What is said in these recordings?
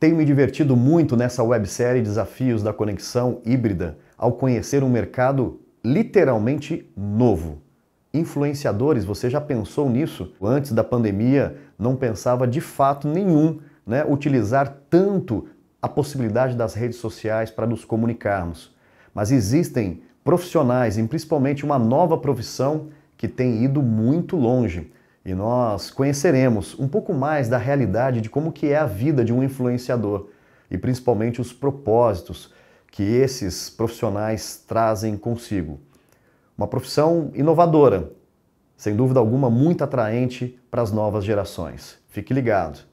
Tenho me divertido muito nessa websérie Desafios da Conexão Híbrida ao conhecer um mercado literalmente novo. Influenciadores, você já pensou nisso? Antes da pandemia, não pensava de fato nenhum, né, utilizar tanto a possibilidade das redes sociais para nos comunicarmos. Mas existem profissionais, e principalmente uma nova profissão que tem ido muito longe. E nós conheceremos um pouco mais da realidade de como que é a vida de um influenciador e principalmente os propósitos que esses profissionais trazem consigo. Uma profissão inovadora, sem dúvida alguma muito atraente para as novas gerações. Fique ligado.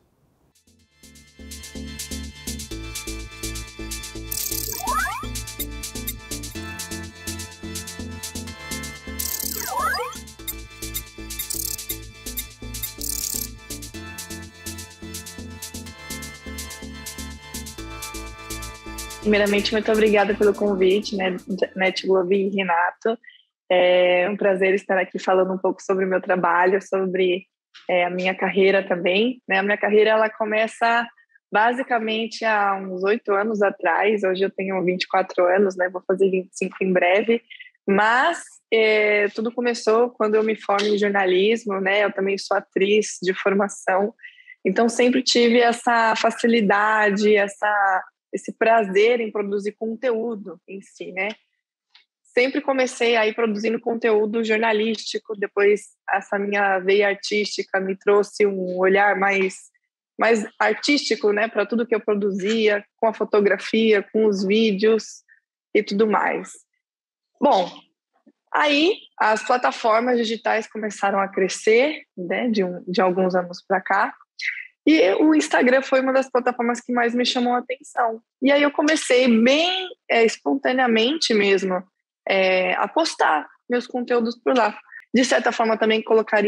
Primeiramente, muito obrigada pelo convite, né, Net Globo e Renato. É um prazer estar aqui falando um pouco sobre o meu trabalho, sobre a minha carreira também. Né? A minha carreira ela começa basicamente há uns 8 anos atrás. Hoje eu tenho 24 anos, né? Vou fazer 25 em breve. Mas tudo começou quando eu me formei em jornalismo, né? Eu também sou atriz de formação. Então, sempre tive essa facilidade, esse prazer em produzir conteúdo em si, né? Sempre comecei aí produzindo conteúdo jornalístico, depois essa minha veia artística me trouxe um olhar mais artístico, né, para tudo que eu produzia, com a fotografia, com os vídeos e tudo mais. Bom, aí as plataformas digitais começaram a crescer, né, de alguns anos para cá, e o Instagram foi uma das plataformas que mais me chamou a atenção. E aí eu comecei bem espontaneamente mesmo a postar meus conteúdos por lá. De certa forma também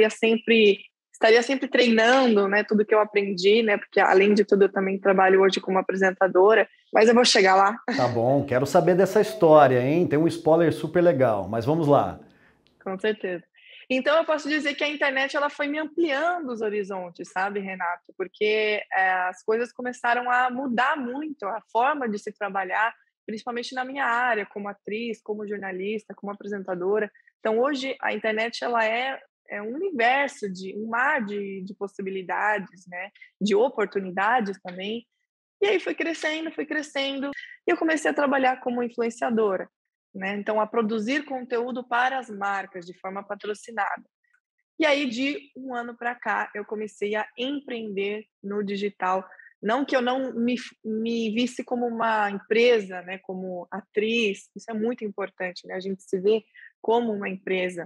estaria sempre treinando, né, tudo que eu aprendi, né, porque além de tudo eu também trabalho hoje como apresentadora, mas eu vou chegar lá. Tá bom, quero saber dessa história, hein? Tem um spoiler super legal, mas vamos lá. Com certeza. Então, eu posso dizer que a internet ela foi me ampliando os horizontes, sabe, Renato? Porque as coisas começaram a mudar muito, a forma de se trabalhar, principalmente na minha área, como atriz, como jornalista, como apresentadora. Então, hoje, a internet ela é um universo, um mar de possibilidades, né? De oportunidades também. E aí foi crescendo, e eu comecei a trabalhar como influenciadora. Né? Então, a produzir conteúdo para as marcas de forma patrocinada. E aí, de um ano para cá, eu comecei a empreender no digital. Não que eu não me visse como uma empresa, né? Como atriz, isso é muito importante, né? A gente se vê como uma empresa.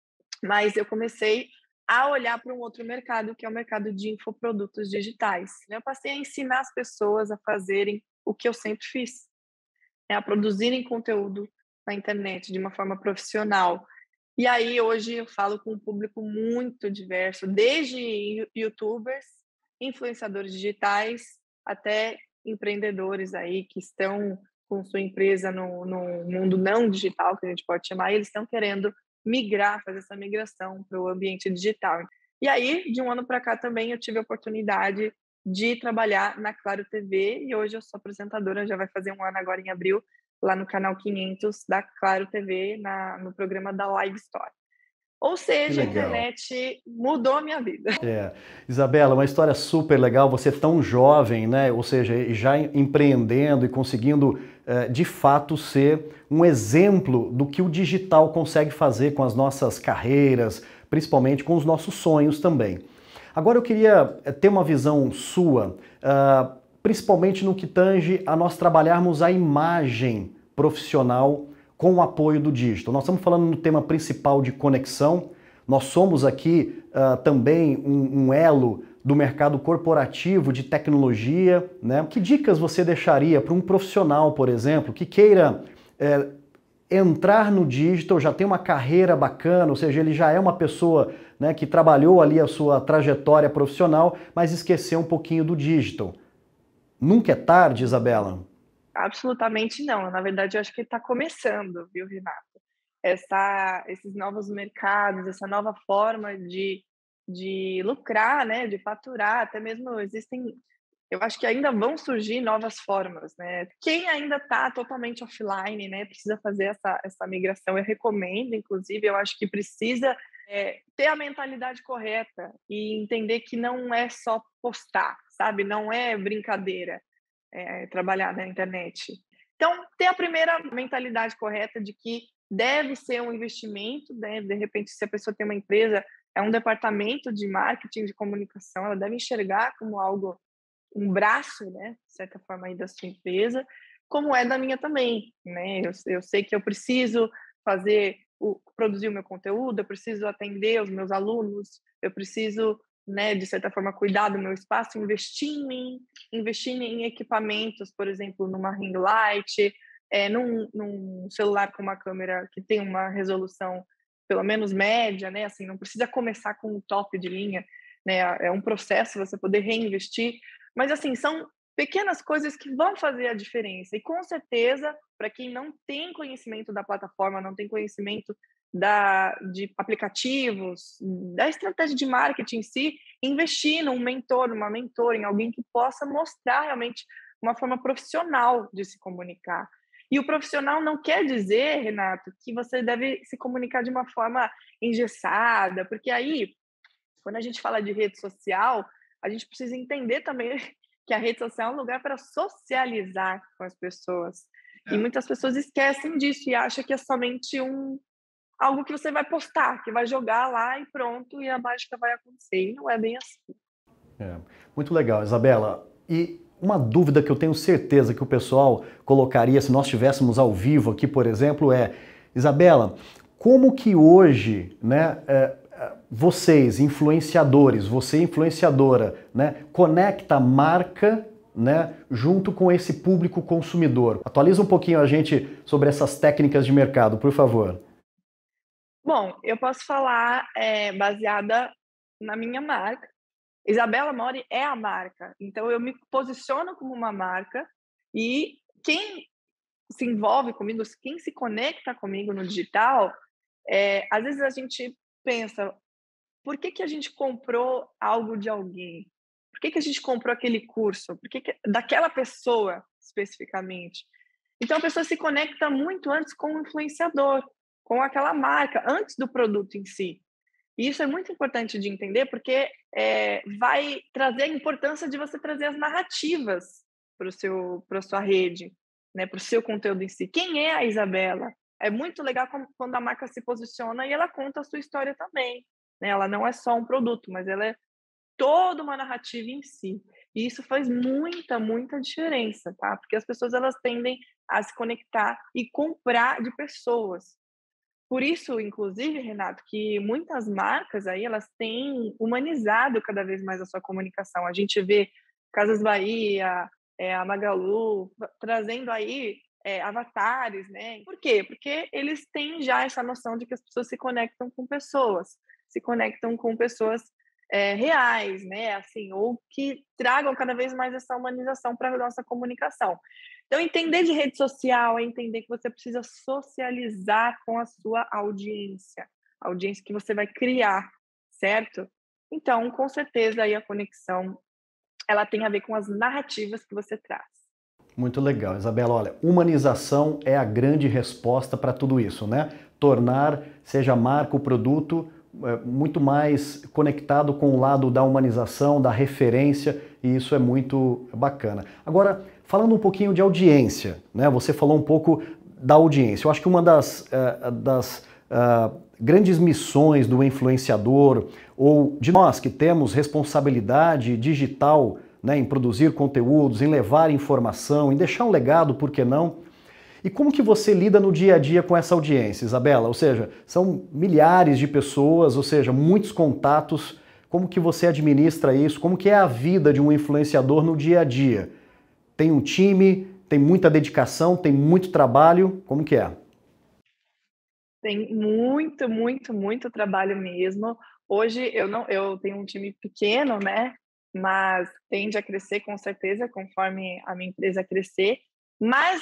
Mas eu comecei a olhar para um outro mercado, que é o mercado de infoprodutos digitais. Eu passei a ensinar as pessoas a fazerem o que eu sempre fiz, né? A produzirem conteúdo na internet de uma forma profissional. E aí, hoje, eu falo com um público muito diverso, desde YouTubers, influenciadores digitais, até empreendedores aí que estão com sua empresa no mundo não digital, que a gente pode chamar, e eles estão querendo migrar, fazer essa migração para o ambiente digital. E aí, de um ano para cá também, eu tive a oportunidade de trabalhar na Claro TV, e hoje eu sou apresentadora, já vai fazer um ano agora em abril, lá no canal 500 da Claro TV, no programa da Live Story. Ou Que seja, a legal. internet mudou a minha vida. Isabela, uma história super legal, você tão jovem, né? Ou seja, já empreendendo e conseguindo de fato ser um exemplo do que o digital consegue fazer com as nossas carreiras, principalmente com os nossos sonhos também. Agora eu queria ter uma visão sua, principalmente no que tange a nós trabalharmos a imagem profissional com o apoio do digital. Nós estamos falando no tema principal de conexão. Nós somos aqui também um elo do mercado corporativo de tecnologia, né? Que dicas você deixaria para um profissional, por exemplo, que queira entrar no digital, já tem uma carreira bacana, ou seja, ele já é uma pessoa, né, que trabalhou ali a sua trajetória profissional, mas esqueceu um pouquinho do digital. Nunca é tarde, Isabela? Absolutamente não. Na verdade, eu acho que está começando, viu, Renato? Esses novos mercados, essa nova forma de lucrar, né, de faturar, até mesmo existem. eu acho que ainda vão surgir novas formas, né? Quem ainda está totalmente offline, né, precisa fazer essa migração. Eu recomendo, inclusive, eu acho que precisa ter a mentalidade correta e entender que não é só postar, sabe? Não é brincadeira trabalhar na internet. Então, ter a primeira mentalidade correta de que deve ser um investimento, né? De repente, se a pessoa tem uma empresa, é um departamento de marketing, de comunicação, ela deve enxergar como algo, um braço, né, de certa forma, aí da sua empresa, como é da minha também, né? Eu sei que eu preciso produzir o meu conteúdo, eu preciso atender os meus alunos, eu preciso, né, de certa forma, cuidar do meu espaço, investir em equipamentos, por exemplo, numa ring light, num celular com uma câmera que tem uma resolução pelo menos média, né? Assim, não precisa começar com um top de linha, né? É um processo você poder reinvestir, mas assim, são pequenas coisas que vão fazer a diferença. E com certeza, para quem não tem conhecimento da plataforma, não tem conhecimento de aplicativos, da estratégia de marketing em si, investir num mentor, numa mentora, em alguém que possa mostrar realmente uma forma profissional de se comunicar. E o profissional não quer dizer, Renato, que você deve se comunicar de uma forma engessada, porque aí, quando a gente fala de rede social, a gente precisa entender também que a rede social é um lugar para socializar com as pessoas. E muitas pessoas esquecem disso e acham que é somente algo que você vai postar, que vai jogar lá e pronto, e a mágica vai acontecer. E não é bem assim. Muito legal, Isabela. E uma dúvida que eu tenho certeza que o pessoal colocaria se nós estivéssemos ao vivo aqui, por exemplo, Isabela, como que hoje, né, vocês, influenciadores, você influenciadora, né, conecta a marca, né, junto com esse público consumidor? Atualiza um pouquinho a gente sobre essas técnicas de mercado, por favor. Bom, eu posso falar baseada na minha marca. Isabela Mori é a marca, então eu me posiciono como uma marca e quem se envolve comigo, quem se conecta comigo no digital, às vezes a gente pensa, por que a gente comprou algo de alguém? Por que a gente comprou aquele curso? Por que daquela pessoa especificamente? Então a pessoa se conecta muito antes com o influenciador, com aquela marca, antes do produto em si. E isso é muito importante de entender, porque vai trazer a importância de você trazer as narrativas para a sua rede, né, para o seu conteúdo em si. Quem é a Isabela? É muito legal quando a marca se posiciona e ela conta a sua história também, né? Ela não é só um produto, mas ela é toda uma narrativa em si. E isso faz muita, muita diferença, tá? Porque as pessoas elas tendem a se conectar e comprar de pessoas. Por isso, inclusive, Renato, que muitas marcas aí, elas têm humanizado cada vez mais a sua comunicação. A gente vê Casas Bahia, a Magalu, trazendo aí avatares, né? Por quê? Porque eles têm já essa noção de que as pessoas se conectam com pessoas, se conectam com pessoas reais, né? Assim, ou que tragam cada vez mais essa humanização para a nossa comunicação. Então, entender de rede social é entender que você precisa socializar com a sua audiência, a audiência que você vai criar, certo? Então, com certeza, aí a conexão, ela tem a ver com as narrativas que você traz. Muito legal, Isabela. Olha, humanização é a grande resposta para tudo isso, né? Tornar, seja a marca, o produto, muito mais conectado com o lado da humanização, da referência, e isso é muito bacana. Agora, falando um pouquinho de audiência, né? Você falou um pouco da audiência. Eu acho que uma das grandes missões do influenciador, ou de nós que temos responsabilidade digital, né, em produzir conteúdos, em levar informação, em deixar um legado, por que não? E como que você lida no dia a dia com essa audiência, Isabela? Ou seja, são milhares de pessoas, ou seja, muitos contatos. Como que você administra isso? Como que é a vida de um influenciador no dia a dia? Tem um time, tem muita dedicação, tem muito trabalho, como que é? Tem muito, muito, muito trabalho mesmo. Hoje eu tenho um time pequeno, né? Mas tende a crescer com certeza conforme a minha empresa crescer. Mas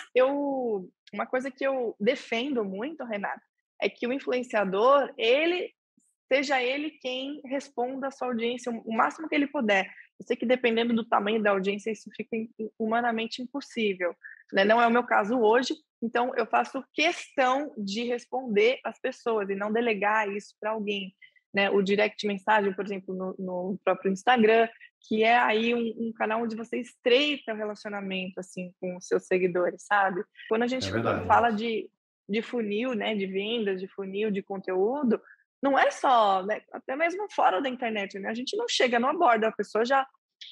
uma coisa que eu defendo muito, Renato, é que o influenciador, ele seja ele quem responda a sua audiência o máximo que ele puder. Eu sei que dependendo do tamanho da audiência, isso fica humanamente impossível, né? Não é o meu caso hoje, então eu faço questão de responder às pessoas e não delegar isso para alguém, né? O direct mensagem, por exemplo, no próprio Instagram, que é aí um canal onde você estreita o relacionamento assim com os seus seguidores, sabe? Quando a gente fala de funil, né, de vendas, de funil, de conteúdo, não é só, né, até mesmo fora da internet, né? A gente não chega, não aborda a pessoa já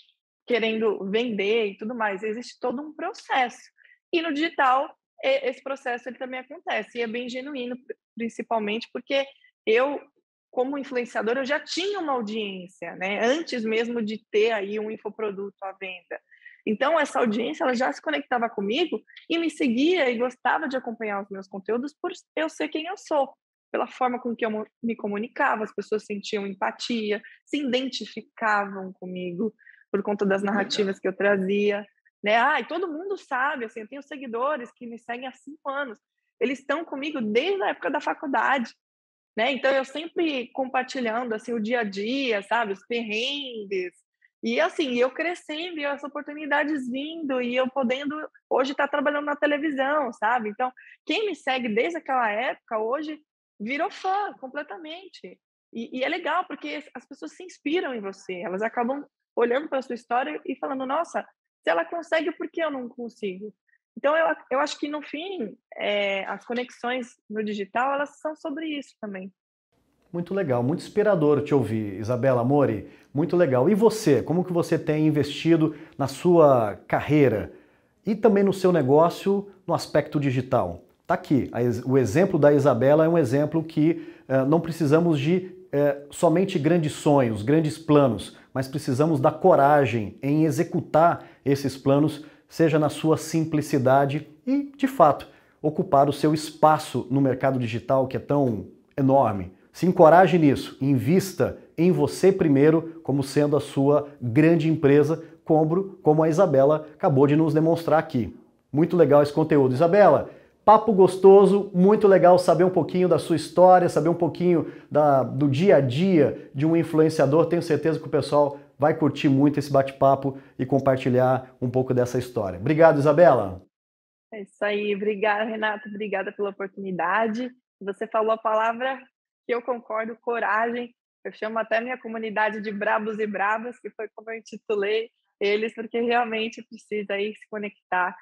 querendo vender e tudo mais. Existe todo um processo. E no digital, esse processo ele também acontece. E é bem genuíno, principalmente porque eu, como influenciador, eu já tinha uma audiência, né? Antes mesmo de ter aí um infoproduto à venda. Então, essa audiência ela já se conectava comigo e me seguia e gostava de acompanhar os meus conteúdos por eu ser quem eu sou, pela forma com que eu me comunicava, as pessoas sentiam empatia, se identificavam comigo por conta das narrativas que eu trazia, né? E todo mundo sabe, assim, eu tenho seguidores que me seguem há 5 anos, eles estão comigo desde a época da faculdade, né? Então, eu sempre compartilhando, assim, o dia a dia, sabe? Os perrengues, e assim, eu crescendo, e as oportunidades vindo, e eu podendo hoje estar trabalhando na televisão, sabe? Então, quem me segue desde aquela época, hoje, virou fã completamente. E é legal, porque as pessoas se inspiram em você, elas acabam olhando para a sua história e falando, nossa, se ela consegue, por que eu não consigo? Então, eu acho que, no fim, as conexões no digital, elas são sobre isso também. Muito legal, muito inspirador te ouvir, Isabela Mori, muito legal. E você, como que você tem investido na sua carreira e também no seu negócio no aspecto digital? Tá aqui, o exemplo da Isabela é um exemplo que não precisamos de somente grandes sonhos, grandes planos, mas precisamos da coragem em executar esses planos, seja na sua simplicidade e, de fato, ocupar o seu espaço no mercado digital que é tão enorme. Se encoraje nisso, invista em você primeiro, como sendo a sua grande empresa, como a Isabela acabou de nos demonstrar aqui. Muito legal esse conteúdo. Isabela, papo gostoso, muito legal saber um pouquinho da sua história, saber um pouquinho do dia a dia de um influenciador. Tenho certeza que o pessoal vai curtir muito esse bate-papo e compartilhar um pouco dessa história. Obrigado, Isabela. É isso aí, obrigada, Renato, obrigada pela oportunidade. Você falou a palavra que eu concordo, coragem. Eu chamo até minha comunidade de brabos e brabas, que foi como eu intitulei eles, porque realmente precisa aí se conectar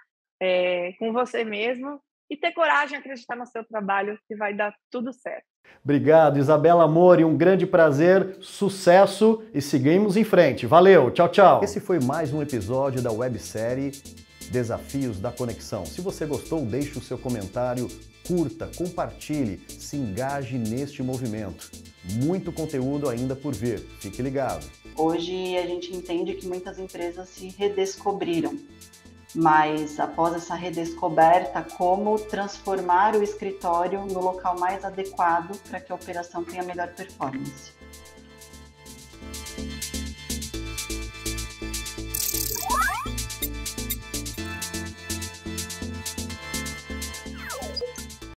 com você mesmo e ter coragem, acreditar no seu trabalho, que vai dar tudo certo. Obrigado, Isabela Mori, um grande prazer, sucesso e seguimos em frente. Valeu, tchau, tchau. Esse foi mais um episódio da websérie Desafios da Conexão. Se você gostou, deixe o seu comentário, curta, compartilhe, se engaje neste movimento. Muito conteúdo ainda por vir. Fique ligado. Hoje a gente entende que muitas empresas se redescobriram, mas após essa redescoberta, como transformar o escritório no local mais adequado para que a operação tenha melhor performance.